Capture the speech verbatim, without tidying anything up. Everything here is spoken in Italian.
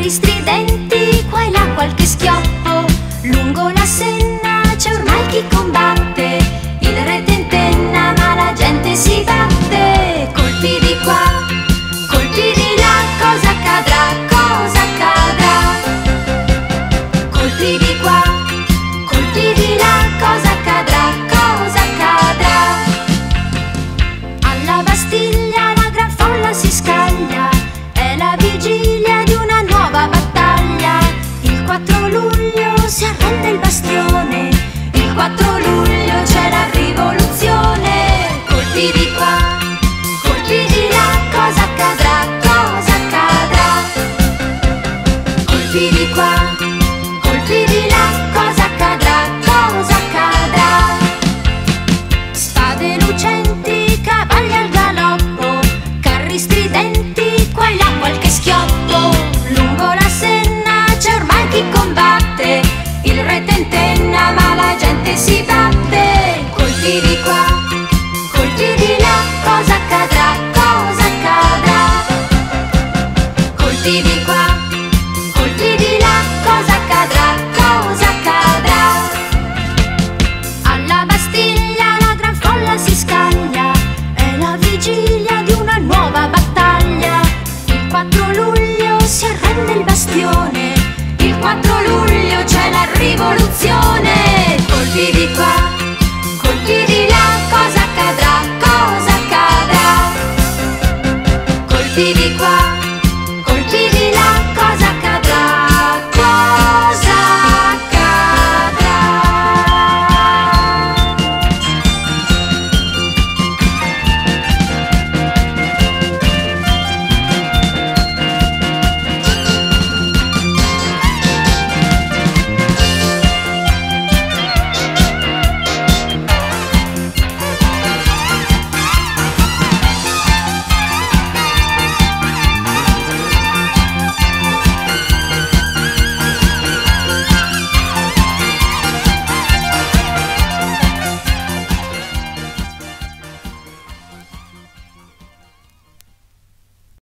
carri stridenti, qua e là qualche schioppo. Lungo la Senna c'è ormai chi combatte, il re tentenna ma la gente si batte. Colpi di qua, colpi di là, cosa accadrà, cosa accadrà? Colpi di qua, colpi di là, cosa accadrà, cosa accadrà? Alla Bastiglia la gran folla si scaglia, è la vigilia di una nuova battaglia. Il quattro luglio si arrende il bastione, il quattro luglio c'è la rivoluzione. Colpi di qua, colpi di là, cosa accadrà, cosa accadrà? Colpi di qua, colpi di là, cosa accadrà, cosa accadrà? Spade lucenti, cavalli al galoppo, carri stridenti, qua e là qualche schioppo. Lungo la Senna c'è ormai chi combatte, il re tentenna ma la gente si batte.